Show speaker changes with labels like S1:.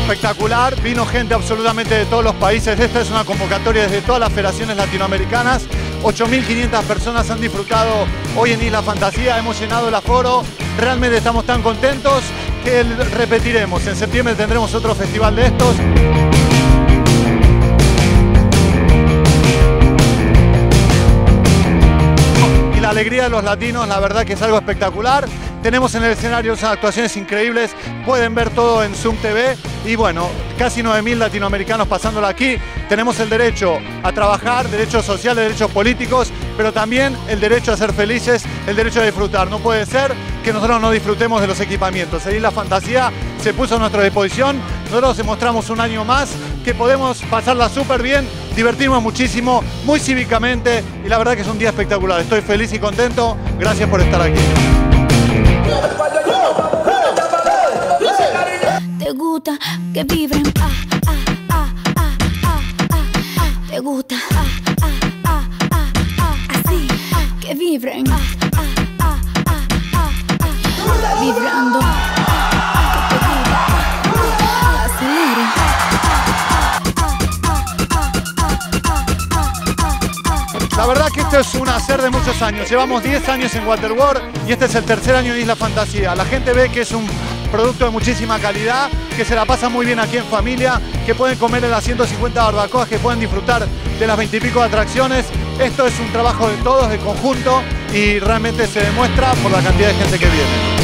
S1: espectacular, vino gente absolutamente de todos los países. Esta es una convocatoria desde todas las federaciones latinoamericanas. 8.500 personas han disfrutado hoy en Isla Fantasía, hemos llenado el aforo, realmente estamos tan contentos que repetiremos. En septiembre tendremos otro festival de estos. Y la alegría de los latinos, la verdad que es algo espectacular. Tenemos en el escenario unas actuaciones increíbles, pueden ver todo en Zoom TV y bueno, casi 9.000 latinoamericanos pasándola aquí. Tenemos el derecho a trabajar, derechos sociales, derechos políticos, pero también el derecho a ser felices, el derecho a disfrutar. No puede ser que nosotros no disfrutemos de los equipamientos. En Isla Fantasía se puso a nuestra disposición, nosotros demostramos un año más que podemos pasarla súper bien, divertirnos muchísimo, muy cívicamente y la verdad que es un día espectacular. Estoy feliz y contento, gracias por estar aquí.
S2: Te gusta que vibren, te gusta así que vibren, está vibrando, que te vibra, acelere.
S1: La verdad que esto es un hacer de muchos años. Llevamos 10 años en Waterworld y este es el tercer año en Isla Fantasía. La gente ve que es un producto de muchísima calidad, que se la pasa muy bien aquí en familia, que pueden comer en las 150 barbacoas, que pueden disfrutar de las 20 y pico atracciones. Esto es un trabajo de todos, de conjunto, y realmente se demuestra por la cantidad de gente que viene.